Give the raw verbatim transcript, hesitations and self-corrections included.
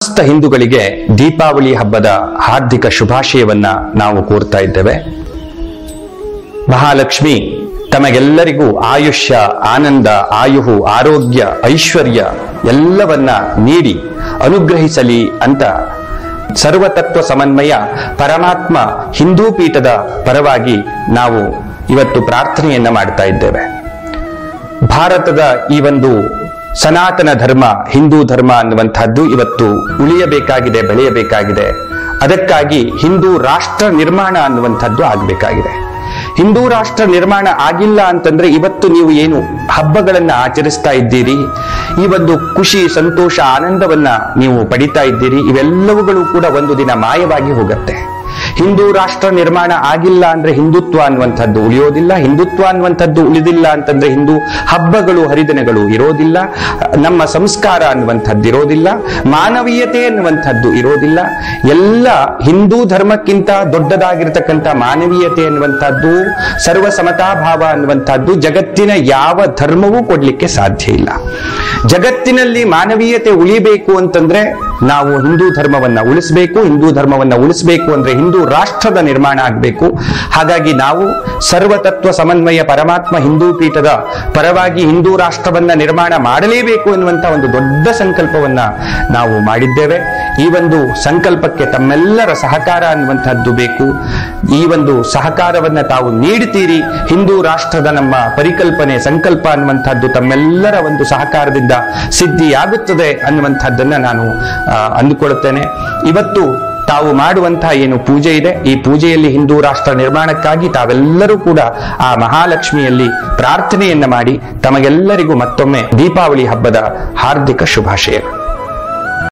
ಸಮಸ್ತ ಹಿಂದೂಗಳಿಗೆ ದೀಪಾವಳಿ ಹಬ್ಬದ ಹಾರ್ದಿಕ ಶುಭಾಶಯವನ್ನ ನಾವು ಕೋರ್ತಾ ಇದ್ದೇವೆ. ಮಹಾಲಕ್ಷ್ಮಿ ತಮಗೆಲ್ಲರಿಗೂ ಆಯುಷ್ಯ, ಆನಂದ, ಆಯುಹು, ಆರೋಗ್ಯ, ಐಶ್ವರ್ಯ ಎಲ್ಲವನ್ನ ನೀಡಿ ಅನುಗ್ರಹಿಸಲಿ ಅಂತ ಸರ್ವತತ್ವ ಸಮನ್ವಯ ಪರಮಾತ್ಮ ಹಿಂದೂ ಪೀಠದ ಪರವಾಗಿ ನಾವು ಇವತ್ತು ಪ್ರಾರ್ಥನೆಯನ್ನ ಮಾಡ್ತಾ ಇದ್ದೇವೆ. ಭಾರತದ ಈ ಒಂದು ಸನಾತನ ಧರ್ಮ, ಹಿಂದೂ ಧರ್ಮ ಅನ್ನುವಂತಹದ್ದು ಇವತ್ತು ಉಳಿಯಬೇಕಾಗಿದೆ, ಬೆಳೆಯಬೇಕಾಗಿದೆ. ಅದಕ್ಕಾಗಿ ಹಿಂದೂ ರಾಷ್ಟ್ರ ನಿರ್ಮಾಣ ಅನ್ನುವಂಥದ್ದು ಆಗಬೇಕಾಗಿದೆ. ಹಿಂದೂ ರಾಷ್ಟ್ರ ನಿರ್ಮಾಣ ಆಗಿಲ್ಲ ಅಂತಂದ್ರೆ ಇವತ್ತು ನೀವು ಏನು ಹಬ್ಬಗಳನ್ನ ಆಚರಿಸ್ತಾ ಇದ್ದೀರಿ, ಈ ಒಂದು ಖುಷಿ, ಸಂತೋಷ, ಆನಂದವನ್ನ ನೀವು ಪಡಿತಾ ಇದ್ದೀರಿ, ಇವೆಲ್ಲವುಗಳು ಕೂಡ ಒಂದು ದಿನ ಮಾಯವಾಗಿ ಹೋಗುತ್ತೆ. ಹಿಂದೂ ರಾಷ್ಟ್ರ ನಿರ್ಮಾಣ ಆಗಿಲ್ಲ ಅಂದ್ರೆ ಹಿಂದುತ್ವ ಅನ್ನುವಂಥದ್ದು ಉಳಿಯೋದಿಲ್ಲ. ಹಿಂದುತ್ವ ಅನ್ನುವಂಥದ್ದು ಉಳಿದಿಲ್ಲ ಅಂತಂದ್ರೆ ಹಿಂದೂ ಹಬ್ಬಗಳು, ಹರಿದಿನಗಳು ಇರೋದಿಲ್ಲ. ನಮ್ಮ ಸಂಸ್ಕಾರ ಅನ್ನುವಂಥದ್ದು ಇರೋದಿಲ್ಲ. ಮಾನವೀಯತೆ ಅನ್ನುವಂಥದ್ದು ಇರೋದಿಲ್ಲ. ಎಲ್ಲ ಹಿಂದೂ ಧರ್ಮಕ್ಕಿಂತ ದೊಡ್ಡದಾಗಿರ್ತಕ್ಕಂಥ ಮಾನವೀಯತೆ ಅನ್ನುವಂಥದ್ದು, ಸರ್ವ ಸಮತಾಭಾವ ಅನ್ನುವಂಥದ್ದು ಜಗತ್ತಿನ ಯಾವ ಧರ್ಮವೂ ಕೊಡ್ಲಿಕ್ಕೆ ಸಾಧ್ಯ ಇಲ್ಲ. ಜಗತ್ತಿನಲ್ಲಿ ಮಾನವೀಯತೆ ಉಳಿಬೇಕು ಅಂತಂದ್ರೆ ನಾವು ಹಿಂದೂ ಧರ್ಮವನ್ನ ಉಳಿಸಬೇಕು. ಹಿಂದೂ ಧರ್ಮವನ್ನ ಉಳಿಸಬೇಕು ಅಂದ್ರೆ ಹಿಂದೂ ರಾಷ್ಟ್ರದ ನಿರ್ಮಾಣ ಆಗಬೇಕು. ಹಾಗಾಗಿ ನಾವು ಸರ್ವತತ್ವ ಸಮನ್ವಯ ಪರಮಾತ್ಮ ಹಿಂದೂ ಪೀಠದ ಪರವಾಗಿ ಹಿಂದೂ ರಾಷ್ಟ್ರವನ್ನ ನಿರ್ಮಾಣ ಮಾಡಲೇಬೇಕು ಎನ್ನುವಂತ ಒಂದು ದೊಡ್ಡ ಸಂಕಲ್ಪವನ್ನ ನಾವು ಮಾಡಿದ್ದೇವೆ. ಈ ಒಂದು ಸಂಕಲ್ಪಕ್ಕೆ ತಮ್ಮೆಲ್ಲರ ಸಹಕಾರ ಅನ್ನುವಂಥದ್ದು ಬೇಕು. ಈ ಒಂದು ಸಹಕಾರವನ್ನ ತಾವು ನೀಡ್ತೀರಿ. ಹಿಂದೂ ರಾಷ್ಟ್ರದ ನಮ್ಮ ಪರಿಕಲ್ಪನೆ, ಸಂಕಲ್ಪ ಅನ್ನುವಂಥದ್ದು ತಮ್ಮೆಲ್ಲರ ಒಂದು ಸಹಕಾರದಿಂದ ಸಿದ್ಧಿಯಾಗುತ್ತದೆ ಅನ್ನುವಂಥದ್ದನ್ನ ನಾನು ಅಂದುಕೊಳ್ಳುತ್ತೇನೆ. ಇವತ್ತು ತಾವು ಮಾಡುವಂತಹ ಏನು ಪೂಜೆ ಇದೆ, ಈ ಪೂಜೆಯಲ್ಲಿ ಹಿಂದೂ ರಾಷ್ಟ್ರ ನಿರ್ಮಾಣಕ್ಕಾಗಿ ತಾವೆಲ್ಲರೂ ಕೂಡ ಆ ಮಹಾಲಕ್ಷ್ಮಿಯಲ್ಲಿ ಪ್ರಾರ್ಥನೆಯನ್ನ ಮಾಡಿ ತಮಗೆಲ್ಲರಿಗೂ ಮತ್ತೊಮ್ಮೆ ದೀಪಾವಳಿ ಹಬ್ಬದ ಹಾರ್ದಿಕ ಶುಭಾಶಯಗಳು.